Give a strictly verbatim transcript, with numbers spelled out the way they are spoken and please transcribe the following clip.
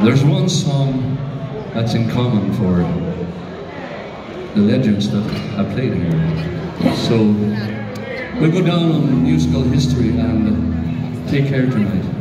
There's one song that's in common for the legends that have played here. So we'll go down on musical history and take care tonight.